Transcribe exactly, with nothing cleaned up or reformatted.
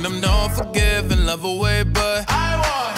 them don't forgive and love away, but I want